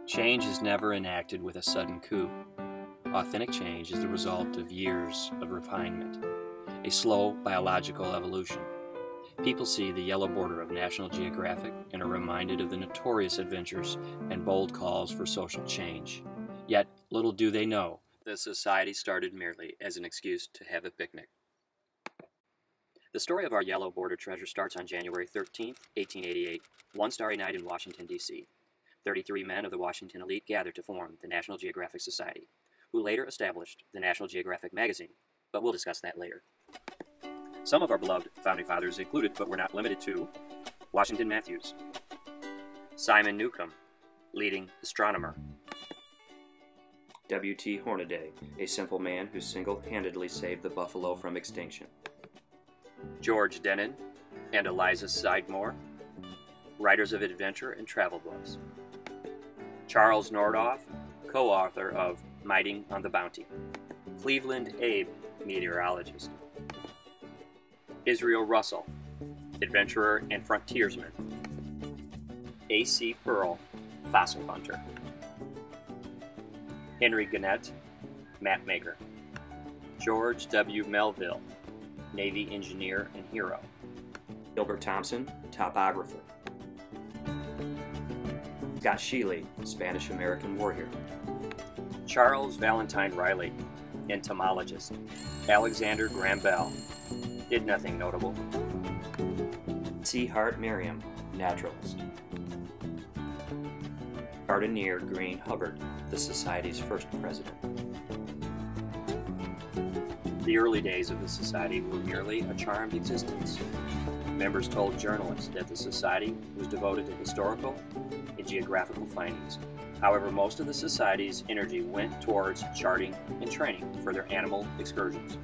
Change is never enacted with a sudden coup. Authentic change is the result of years of refinement, a slow biological evolution. People see the yellow border of National Geographic and are reminded of the notorious adventures and bold calls for social change. Yet, little do they know, the society started merely as an excuse to have a picnic. The story of our yellow border treasure starts on January 13, 1888, one starry night in Washington, D.C. 33 men of the Washington elite gathered to form the National Geographic Society, who later established the National Geographic magazine, but we'll discuss that later. Some of our beloved founding fathers included, but were not limited to, Washington Matthews, Simon Newcomb, leading astronomer, W.T. Hornaday, a simple man who single-handedly saved the buffalo from extinction, George Denon and Eliza Sidemore, writers of adventure and travel books, Charles Nordhoff, co-author of Mighting on the Bounty, Cleveland Abe, meteorologist, Israel Russell, adventurer and frontiersman, A.C. Pearl, fossil hunter, Henry Gannett, mapmaker, George W. Melville, Navy engineer and hero, Gilbert Thompson, topographer, Scott Sheely, Spanish-American war hero, Charles Valentine Riley, entomologist, Alexander Graham Bell, did nothing notable, C. Hart Merriam, naturalist, Gardenier Green Hubbard, the Society's first president. The early days of the Society were merely a charmed existence. Members told journalists that the Society was devoted to historical and geographical findings. However, most of the Society's energy went towards charting and training for their animal excursions.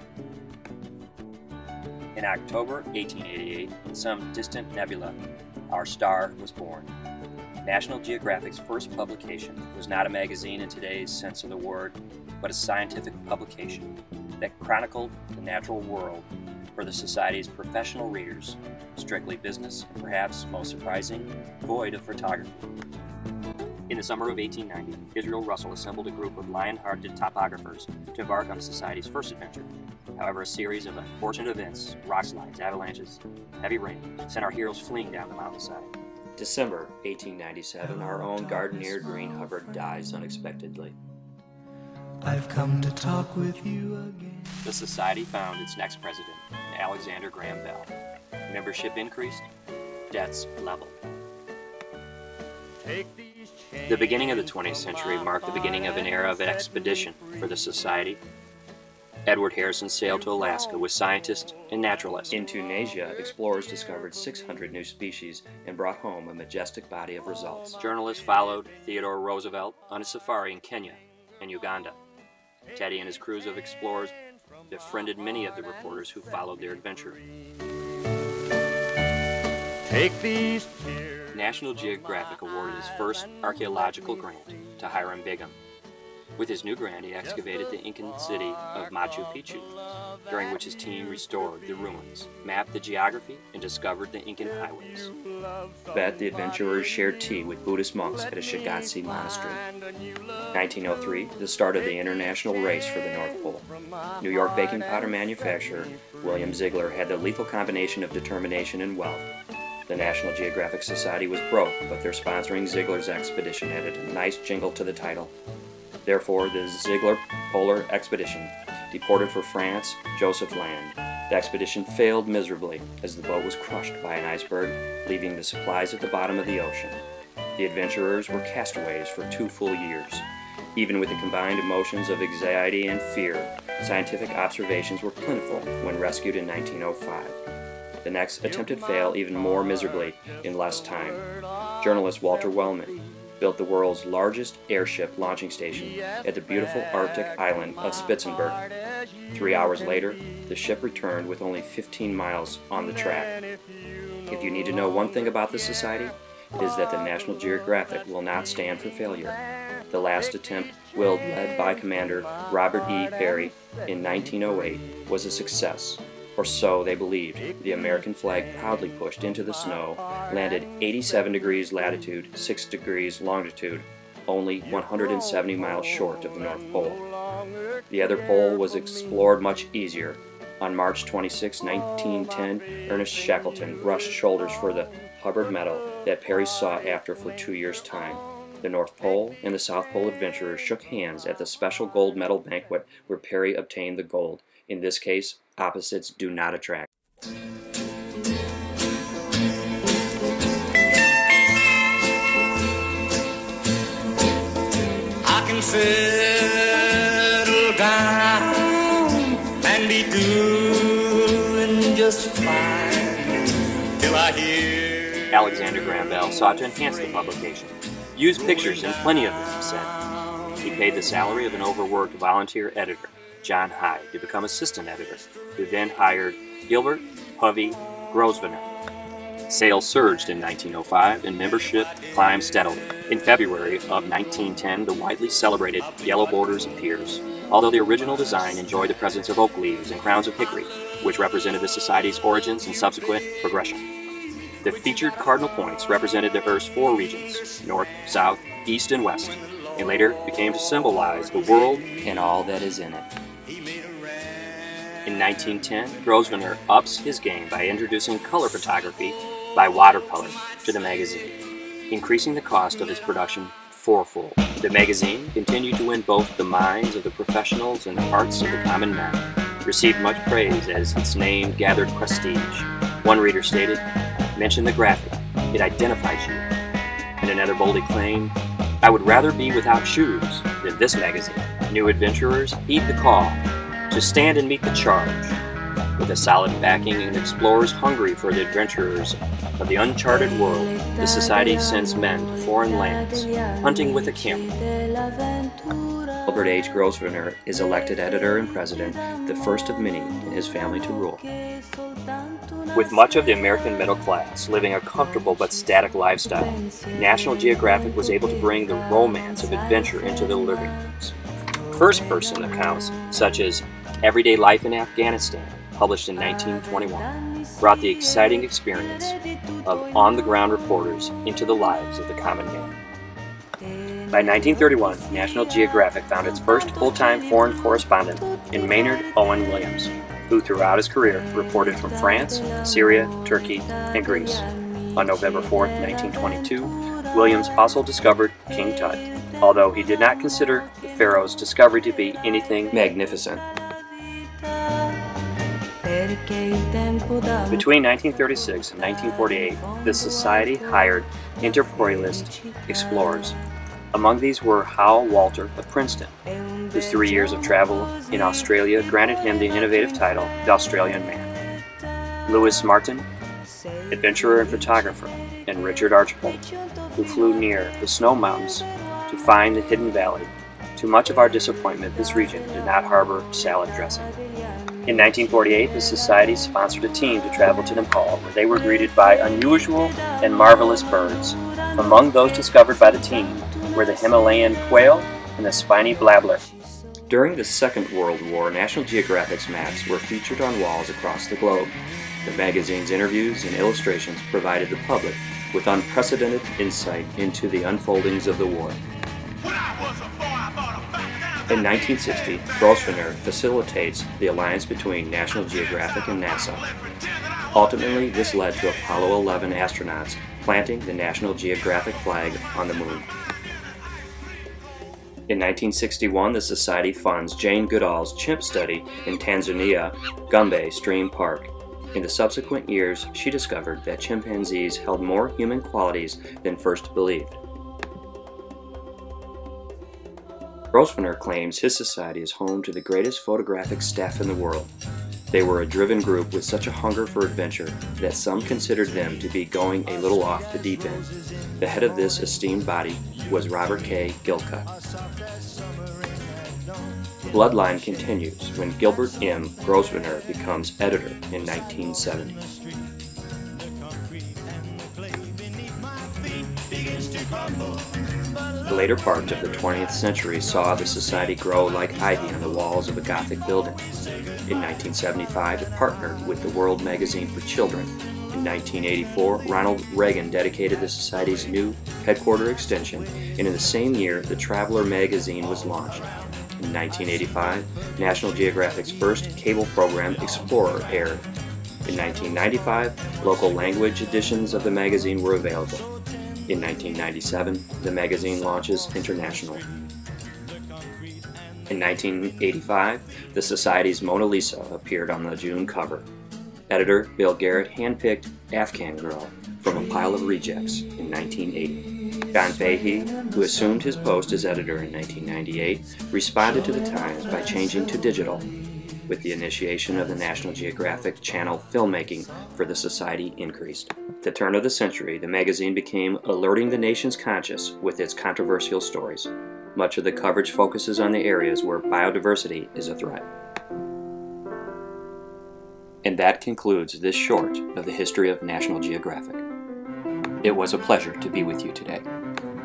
In October 1888, in some distant nebula, our star was born. National Geographic's first publication was not a magazine in today's sense of the word, but a scientific publication that chronicled the natural world for the Society's professional readers, strictly business, and perhaps most surprising, void of photography. In the summer of 1890, Israel Russell assembled a group of lion-hearted topographers to embark on the Society's first adventure. However, a series of unfortunate events, rockslides, avalanches, heavy rain, sent our heroes fleeing down the mountainside. December 1897, our own Gardenier Green Hubbard dies unexpectedly. I've come to talk with you again. The Society found its next president, Alexander Graham Bell. Membership increased, debts leveled. The beginning of the 20th century marked the beginning of an era of expedition for the Society. Edward Harrison sailed to Alaska with scientists and naturalists. In Tunisia, explorers discovered 600 new species and brought home a majestic body of results. Journalists followed Theodore Roosevelt on a safari in Kenya and Uganda. Teddy and his crews of explorers befriended many of the reporters who followed their adventure. Take these tears. National Geographic awarded his first archaeological grant to Hiram Bingham. With his new grant, he excavated the Incan city of Machu Picchu, during which his team restored the ruins, mapped the geography, and discovered the Incan highways. Bet the adventurers shared tea with Buddhist monks at a Shigatse monastery. 1903, the start of the international race for the North Pole. New York baking powder manufacturer William Ziegler had the lethal combination of determination and wealth. The National Geographic Society was broke, but their sponsoring Ziegler's expedition added a nice jingle to the title. Therefore, the Ziegler Polar Expedition deported for France Joseph Land. The expedition failed miserably as the boat was crushed by an iceberg, leaving the supplies at the bottom of the ocean. The adventurers were castaways for 2 full years. Even with the combined emotions of anxiety and fear, scientific observations were plentiful when rescued in 1905. The next attempted fail even more miserably in less time. Journalist Walter Wellman built the world's largest airship launching station at the beautiful Arctic island of Spitzenberg. 3 hours later, the ship returned with only 15 miles on the track. If you need to know one thing about the Society, it is that the National Geographic will not stand for failure. The last attempt, led by Commander Robert E. Peary in 1908, was a success. Or so they believed. The American flag proudly pushed into the snow, landed 87 degrees latitude, 6 degrees longitude, only 170 miles short of the North Pole. The other pole was explored much easier. On March 26, 1910, Ernest Shackleton brushed shoulders for the Hubbard medal that Peary sought after for 2 years' time. The North Pole and the South Pole adventurers shook hands at the special gold medal banquet where Peary obtained the gold. In this case, opposites do not attract. I can settle down and be doing just fine till I hear. Alexander Graham Bell sought to enhance the publication. Use pictures, and plenty of them, he said. He paid the salary of an overworked volunteer editor, John Hyde, to become assistant editor, who then hired Gilbert Hovey Grosvenor. Sales surged in 1905 and membership climbed steadily. In February of 1910, the widely celebrated yellow borders appears, although the original design enjoyed the presence of oak leaves and crowns of hickory, which represented the Society's origins and subsequent progression. The featured cardinal points represented the Earth's 4 regions, north, south, east, and west, and later became to symbolize the world and all that is in it. In 1910, Grosvenor ups his game by introducing color photography by watercolor to the magazine, increasing the cost of its production fourfold. The magazine continued to win both the minds of the professionals and the hearts of the common man, received much praise as its name gathered prestige. One reader stated, "Mention the graphic, it identifies you." And another boldly claimed, "I would rather be without shoes than this magazine." New adventurers heed the call to stand and meet the charge. With a solid backing and explorers hungry for the adventurers of the uncharted world, the Society sends men to foreign lands, hunting with a camera. Gilbert H. Grosvenor is elected editor and president, the first of many in his family to rule. With much of the American middle class living a comfortable but static lifestyle, National Geographic was able to bring the romance of adventure into their living rooms. First-person accounts, such as Everyday Life in Afghanistan, published in 1921, brought the exciting experience of on-the-ground reporters into the lives of the common man. By 1931, National Geographic found its first full-time foreign correspondent in Maynard Owen Williams, who throughout his career reported from France, Syria, Turkey, and Greece. On November 4, 1922, Williams also discovered King Tut, although he did not consider the pharaoh's discovery to be anything magnificent. Between 1936 and 1948, the Society hired interporialist explorers. Among these were Howell Walter of Princeton, whose 3 years of travel in Australia granted him the innovative title, the Australian Man. Lewis Martin, adventurer and photographer, and Richard Archbold, who flew near the snow mountains to find the hidden valley. To much of our disappointment, this region did not harbor salad dressing. In 1948, the Society sponsored a team to travel to Nepal, where they were greeted by unusual and marvelous birds. Among those discovered by the team were the Himalayan quail and the spiny blabbler. During the Second World War, National Geographic's maps were featured on walls across the globe. The magazine's interviews and illustrations provided the public with unprecedented insight into the unfoldings of the war. In 1960, Grosvenor facilitates the alliance between National Geographic and NASA. Ultimately, this led to Apollo 11 astronauts planting the National Geographic flag on the moon. In 1961, the Society funds Jane Goodall's chimp study in Tanzania, Gombe Stream Park. In the subsequent years, she discovered that chimpanzees held more human qualities than first believed. Grosvenor claims his society is home to the greatest photographic staff in the world. They were a driven group with such a hunger for adventure that some considered them to be going a little off the deep end. The head of this esteemed body was Robert K. Gilcutt. The bloodline continues when Gilbert M. Grosvenor becomes editor in 1970. The later part of the 20th century saw the Society grow like ivy on the walls of a Gothic building. In 1975, it partnered with the World Magazine for Children. In In 1984, Ronald Reagan dedicated the Society's new headquarter extension, and in the same year, the Traveler magazine was launched. In 1985, National Geographic's first cable program, Explorer, aired. In 1995, local language editions of the magazine were available. In 1997, the magazine launches internationally. In 1985, the Society's Mona Lisa appeared on the June cover. Editor Bill Garrett handpicked Afghan Girl from a pile of rejects in 1980. Don Fahey, who assumed his post as editor in 1998, responded to the Times by changing to digital. With the initiation of the National Geographic Channel, filmmaking for the Society increased. At the turn of the century, the magazine became alerting the nation's conscience with its controversial stories. Much of the coverage focuses on the areas where biodiversity is a threat. And that concludes this short of the history of National Geographic. It was a pleasure to be with you today.